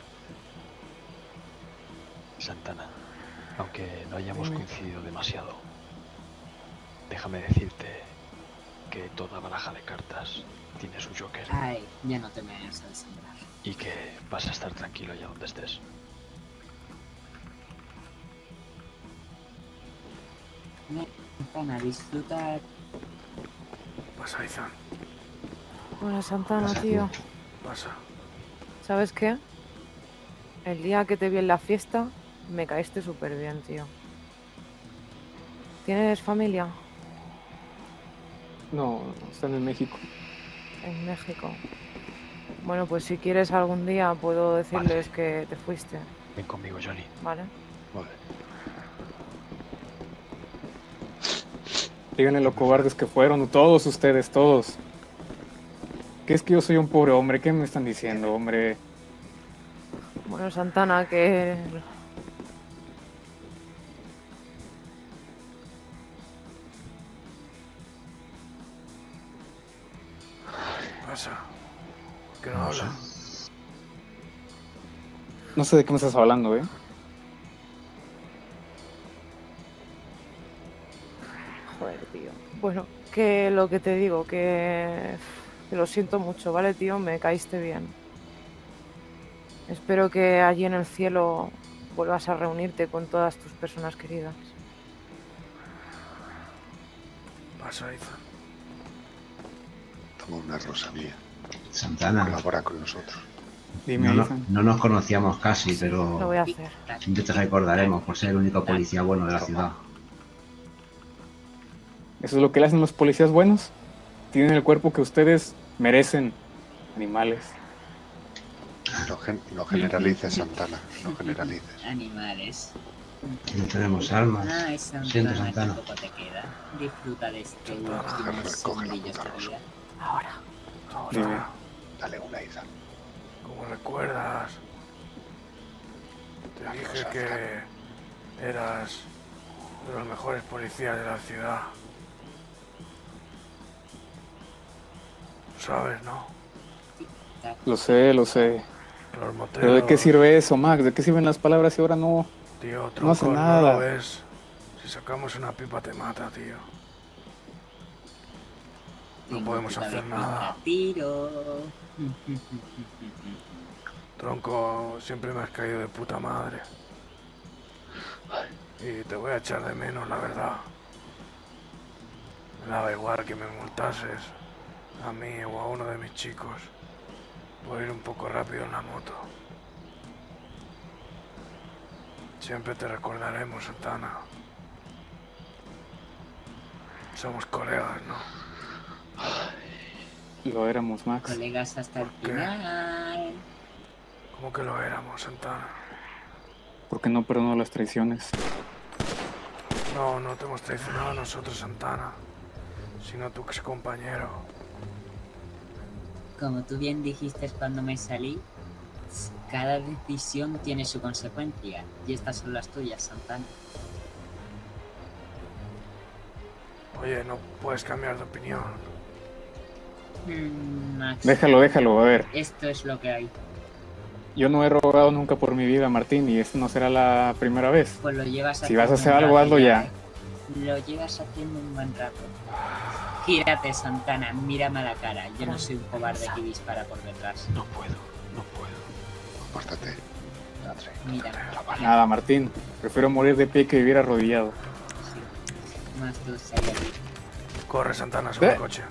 [SPEAKER 9] Santana, aunque no hayamos coincidido demasiado, déjame decirte que toda baraja de cartas tiene su Joker.
[SPEAKER 14] Ay, ya no te me vayas a desangrar.
[SPEAKER 9] Y que vas a estar tranquilo allá donde estés.
[SPEAKER 14] Santana, disfruta.
[SPEAKER 1] Pasa, Izan.
[SPEAKER 3] Hola, Santana, tío.
[SPEAKER 1] Pasa.
[SPEAKER 3] ¿Sabes qué? El día que te vi en la fiesta, me caíste súper bien, tío. ¿Tienes familia?
[SPEAKER 12] No, están en México.
[SPEAKER 3] En México. Bueno, pues si quieres algún día puedo decirles que te fuiste.
[SPEAKER 9] Ven conmigo, Johnny.
[SPEAKER 3] Vale.
[SPEAKER 15] Vale.
[SPEAKER 12] Díganle lo cobardes que fueron, todos ustedes, todos. ¿Qué es que yo soy un pobre hombre? ¿Qué me están diciendo, hombre?
[SPEAKER 3] Bueno, Santana, que...
[SPEAKER 1] ¿Qué pasa? ¿Qué no habla?
[SPEAKER 12] No sé de qué me estás hablando, ¿eh?
[SPEAKER 3] Joder, tío. Bueno, que lo que te digo, que lo siento mucho, ¿vale, tío? Me caíste bien. Espero que allí en el cielo vuelvas a reunirte con todas tus personas queridas.
[SPEAKER 1] Pasa, Izan.
[SPEAKER 15] Toma una rosa mía.
[SPEAKER 13] Santana.
[SPEAKER 15] Colabora con nosotros.
[SPEAKER 12] Dime,
[SPEAKER 13] no nos conocíamos casi, pero
[SPEAKER 3] Lo voy a hacer.
[SPEAKER 13] siempre te recordaremos por ser el único policía bueno de la ciudad.
[SPEAKER 12] ¿Eso es lo que le hacen los policías buenos? Tienen el cuerpo que ustedes merecen, animales.
[SPEAKER 15] No generalices, Santana. No generalices.
[SPEAKER 14] Animales.
[SPEAKER 13] No tenemos alma.
[SPEAKER 14] Ay,
[SPEAKER 13] Siento,
[SPEAKER 14] Santana,
[SPEAKER 13] Santana.
[SPEAKER 14] tampoco te queda. Disfruta de este último segundillos de vida.
[SPEAKER 3] Ahora.
[SPEAKER 12] Dime.
[SPEAKER 15] Dale una, Izan.
[SPEAKER 1] ¿Cómo recuerdas? Te dije que eras De los mejores policías de la ciudad. Lo sabes, ¿no?
[SPEAKER 12] Lo sé, lo sé.
[SPEAKER 1] Los moteros...
[SPEAKER 12] Pero ¿de qué sirve eso, Max? ¿De qué sirven las palabras si ahora no,
[SPEAKER 1] Tío,
[SPEAKER 12] no hace
[SPEAKER 1] tronco,
[SPEAKER 12] nada?
[SPEAKER 1] ¿no lo ves? Si sacamos una pipa te mata, tío. No podemos hacer nada.
[SPEAKER 14] Tiro.
[SPEAKER 1] Tronco, siempre me has caído de puta madre. Y te voy a echar de menos, la verdad. Me daba igual que me multases a mí o a uno de mis chicos por ir un poco rápido en la moto. Siempre te recordaremos, Santana. Somos colegas, ¿no?
[SPEAKER 12] Lo éramos, Max.
[SPEAKER 14] Colegas hasta el final.
[SPEAKER 1] ¿Cómo que lo éramos, Santana?
[SPEAKER 12] Porque no perdono las traiciones.
[SPEAKER 1] No, no te hemos traicionado a nosotros, Santana, sino a tu ex compañero.
[SPEAKER 14] Como tú bien dijiste cuando me salí, cada decisión tiene su consecuencia, y estas son las tuyas, Santana.
[SPEAKER 1] Oye, no puedes cambiar de opinión.
[SPEAKER 14] Max,
[SPEAKER 12] Déjalo, a ver.
[SPEAKER 14] esto es lo que hay.
[SPEAKER 12] Yo no he robado nunca por mi vida, Martín, y esta no será la primera vez.
[SPEAKER 14] Pues lo llevas
[SPEAKER 12] Si vas a hacer
[SPEAKER 14] un
[SPEAKER 12] algo,
[SPEAKER 14] rato
[SPEAKER 12] hazlo ya.
[SPEAKER 14] Lo llevas haciendo un buen rato. Gírate, Santana, mírame a la cara. Yo no soy un cobarde que dispara por detrás.
[SPEAKER 9] No puedo.
[SPEAKER 15] Apártate.
[SPEAKER 14] Mira.
[SPEAKER 12] Nada, Martín. Prefiero morir de pie que vivir arrodillado.
[SPEAKER 14] Más dos ahí arriba.
[SPEAKER 1] Corre, Santana, sobre el coche.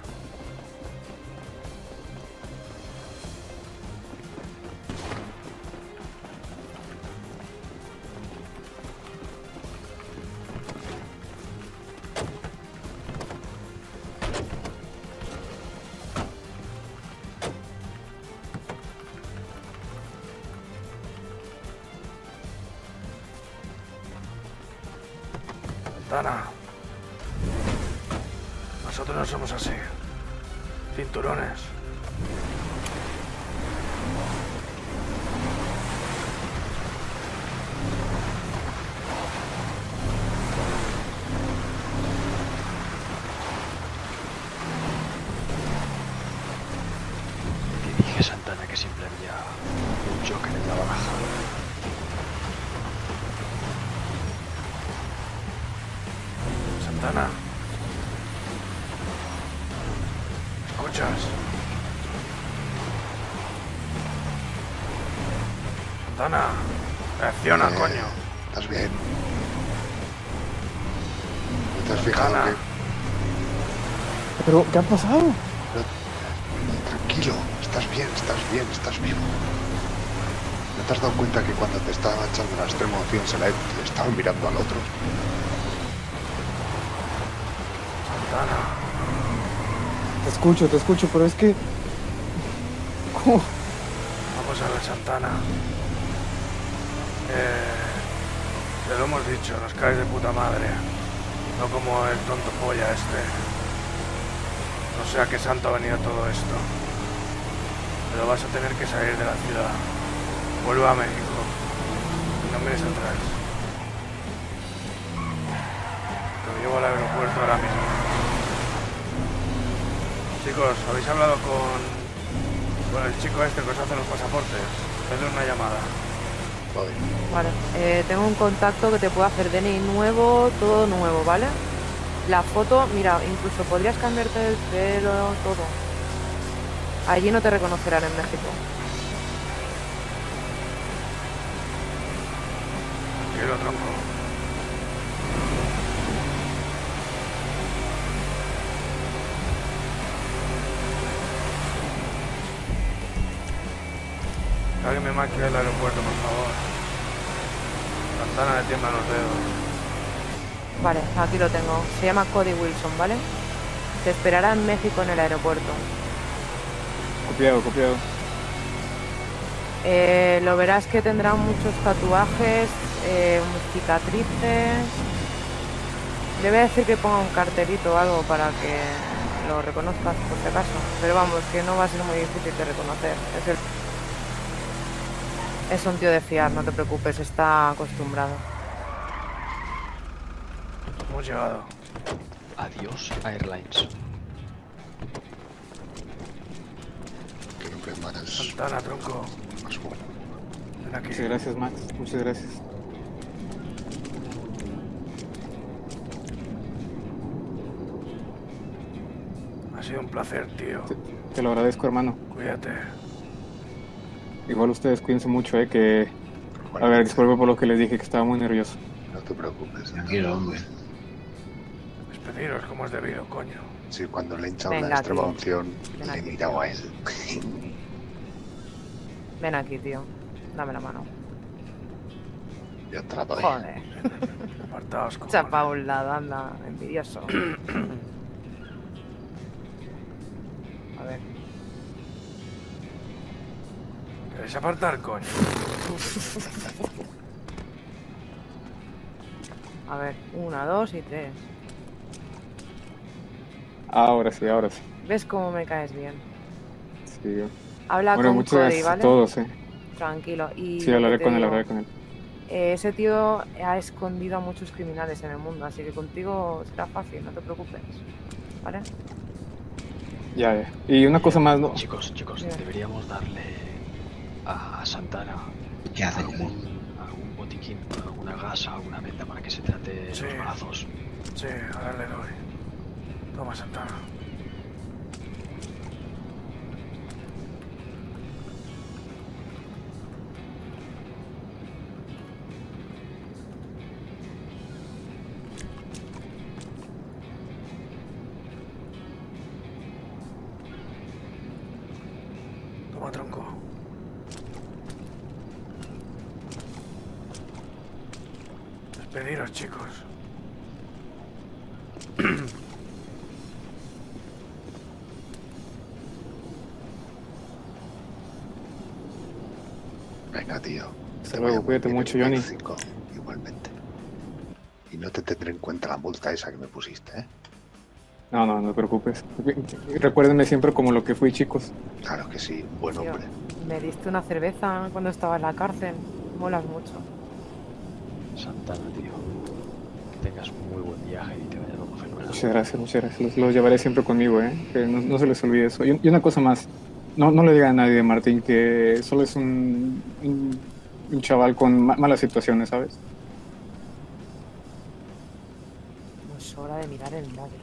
[SPEAKER 1] Santana. Nosotros no somos así. Cinturones.
[SPEAKER 9] Te dije, Santana, que siempre había un Joker en la baraja.
[SPEAKER 1] Santana. ¿Escuchas? Santana. Reacciona, coño.
[SPEAKER 15] ¿Estás bien? ¿No te has fijado
[SPEAKER 1] Santana.
[SPEAKER 12] ¿Pero qué ha pasado?
[SPEAKER 15] Tranquilo, estás bien, estás vivo. ¿No te has dado cuenta que cuando te estaba echando la extrema opción le estaba mirando al otro?
[SPEAKER 1] Santana.
[SPEAKER 12] Te escucho, pero es que... ¿Cómo?
[SPEAKER 1] Vamos a ver, Santana. Te lo hemos dicho, nos caes de puta madre. No como el tonto polla este. No sé a qué santo ha venido todo esto. Pero vas a tener que salir de la ciudad. Vuelve a México. Y no mires atrás. Te lo llevo al aeropuerto ahora mismo. Chicos, ¿habéis hablado con el chico este que os hace los pasaportes? Hazle una llamada.
[SPEAKER 3] Vale, tengo un contacto que te puede hacer DNI nuevo, todo nuevo, ¿vale? La foto, mira, incluso podrías cambiarte el pelo, todo. Allí no te reconocerán en México.
[SPEAKER 1] Quiero tronco. Que alguien me maquille el aeropuerto, por favor. Santana, le tiemblan los dedos.
[SPEAKER 3] Vale, aquí lo tengo. Se llama Cody Wilson, ¿vale? Te esperará en México en el aeropuerto.
[SPEAKER 12] Copiado.
[SPEAKER 3] Lo verás que tendrá muchos tatuajes, cicatrices. Le voy a decir que ponga un cartelito o algo para que lo reconozcas por si acaso. Pero vamos, que no va a ser muy difícil de reconocer. Es un tío de fiar, no te preocupes, está acostumbrado.
[SPEAKER 1] Hemos llegado.
[SPEAKER 9] Adiós, Airlines.
[SPEAKER 15] Qué nombre más.
[SPEAKER 1] Santana, tronco.
[SPEAKER 15] Más bueno.
[SPEAKER 1] Ven aquí.
[SPEAKER 12] Muchas gracias, Max. Muchas gracias.
[SPEAKER 1] Ha sido un placer, tío.
[SPEAKER 12] Te lo agradezco, hermano.
[SPEAKER 1] Cuídate.
[SPEAKER 12] Igual ustedes cuídense mucho, que... A ver, disculpe por lo que les dije, que estaba muy nervioso.
[SPEAKER 15] No te preocupes.
[SPEAKER 13] Tranquilo, hombre.
[SPEAKER 1] Despediros como es debido, coño.
[SPEAKER 15] Sí, cuando le he hinchado
[SPEAKER 3] Venga,
[SPEAKER 15] la extrema
[SPEAKER 3] tío.
[SPEAKER 15] unción,
[SPEAKER 3] Ven
[SPEAKER 15] le he
[SPEAKER 3] aquí.
[SPEAKER 15] mirado a él.
[SPEAKER 3] Ven aquí, tío. Dame la mano.
[SPEAKER 15] Yo trato de...
[SPEAKER 3] Joder.
[SPEAKER 1] Apartaos,
[SPEAKER 3] Echa pa' un lado, anda. Envidioso. A ver.
[SPEAKER 1] ¿Queréis apartar, coño?
[SPEAKER 3] A ver. 1, 2 y 3.
[SPEAKER 12] Ahora sí, ahora sí.
[SPEAKER 3] ¿Ves cómo me caes bien?
[SPEAKER 12] Sí.
[SPEAKER 3] Habla
[SPEAKER 12] Bueno,
[SPEAKER 3] con
[SPEAKER 12] muchas
[SPEAKER 3] Cody,
[SPEAKER 12] gracias
[SPEAKER 3] ¿vale?
[SPEAKER 12] a todos,
[SPEAKER 3] Tranquilo. Y
[SPEAKER 12] Sí, hablaré
[SPEAKER 3] te
[SPEAKER 12] con él,
[SPEAKER 3] digo,
[SPEAKER 12] hablaré con él.
[SPEAKER 3] Ese tío ha escondido a muchos criminales en el mundo, así que contigo será fácil, no te preocupes. ¿Vale?
[SPEAKER 12] Ya. Y una cosa más, ¿no?
[SPEAKER 9] Chicos,
[SPEAKER 3] Bien.
[SPEAKER 9] deberíamos darle a Santana
[SPEAKER 13] ¿Qué hace?
[SPEAKER 9] algún botiquín, alguna gasa, alguna venda para que se trate
[SPEAKER 1] Sí.
[SPEAKER 9] los brazos.
[SPEAKER 1] Sí, ahora le doy. Toma, Santana. Toma, tronco. Despediros, chicos.
[SPEAKER 15] Venga, tío.
[SPEAKER 12] Hasta luego, cuídate mucho, Johnny.
[SPEAKER 15] Igualmente. Y no te tendré en cuenta la multa esa que me pusiste, ¿eh?
[SPEAKER 12] No te preocupes. Recuérdenme siempre como lo que fui, chicos.
[SPEAKER 15] Claro que sí, buen
[SPEAKER 3] Tío,
[SPEAKER 15] hombre.
[SPEAKER 3] me diste una cerveza cuando estaba en la cárcel. Molas mucho.
[SPEAKER 9] Santana, tío. Que tengas muy buen viaje y que vaya todo fenomenal.
[SPEAKER 12] Muchas gracias. Los llevaré siempre conmigo, Que no se les olvide eso. Y una cosa más. No le digan a nadie de Martín que solo es un chaval con malas situaciones, ¿sabes?
[SPEAKER 3] No es hora de mirar el móvil.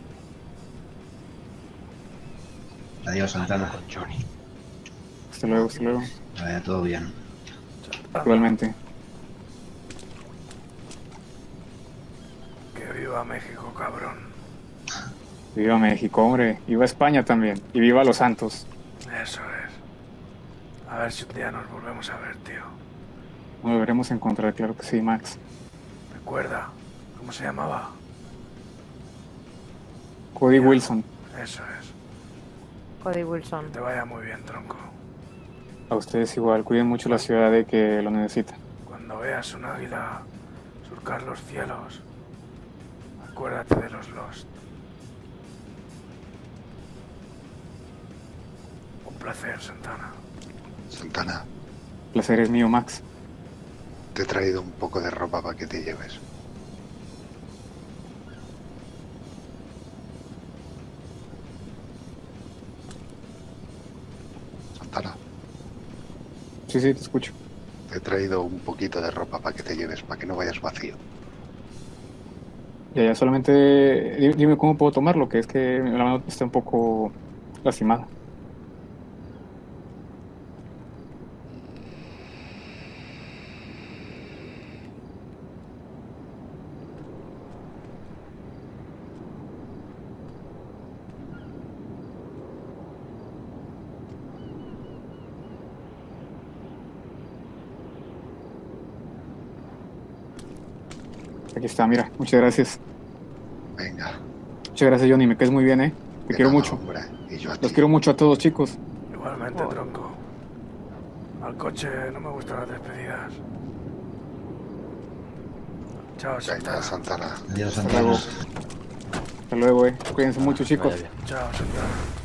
[SPEAKER 13] Adiós, Santana.
[SPEAKER 9] Con Johnny.
[SPEAKER 12] Hasta luego.
[SPEAKER 13] Que vaya todo bien.
[SPEAKER 12] Igualmente.
[SPEAKER 1] Que viva México, cabrón.
[SPEAKER 12] Viva México, hombre. Viva España también. Y viva Los Santos.
[SPEAKER 1] Eso es. A ver si un día nos volvemos a ver, tío.
[SPEAKER 12] Nos volveremos a encontrar, claro que sí, Max.
[SPEAKER 1] Recuerda, ¿cómo se llamaba?
[SPEAKER 12] Cody Wilson.
[SPEAKER 1] Eso es.
[SPEAKER 3] Cody Wilson.
[SPEAKER 1] Que te vaya muy bien, tronco.
[SPEAKER 12] A ustedes igual. Cuiden mucho la ciudad de que lo necesita.
[SPEAKER 1] Cuando veas un águila surcar los cielos, acuérdate de los Lost. Un placer, Santana.
[SPEAKER 15] Santana,
[SPEAKER 12] El placer es mío, Max.
[SPEAKER 15] te he traído un poco de ropa para que te lleves. Santana,
[SPEAKER 12] Sí, te escucho.
[SPEAKER 15] te he traído un poquito de ropa para que te lleves, para que no vayas vacío.
[SPEAKER 12] Ya, solamente dime cómo puedo tomarlo, que es que la mano está un poco lastimada. Aquí está, mira, muchas gracias.
[SPEAKER 15] Venga.
[SPEAKER 12] Muchas gracias, Johnny, me caes muy bien, Te quiero mucho.
[SPEAKER 15] Hombre, y yo a ti.
[SPEAKER 12] Los quiero mucho a todos, chicos.
[SPEAKER 1] Igualmente, tronco. Al coche no me gustan las despedidas. Chao,
[SPEAKER 15] Venga,
[SPEAKER 1] Santana.
[SPEAKER 15] Santana.
[SPEAKER 13] Adiós,
[SPEAKER 12] Hasta luego.
[SPEAKER 13] Santana.
[SPEAKER 12] Hasta luego, Cuídense mucho, chicos.
[SPEAKER 1] Chao, Santana.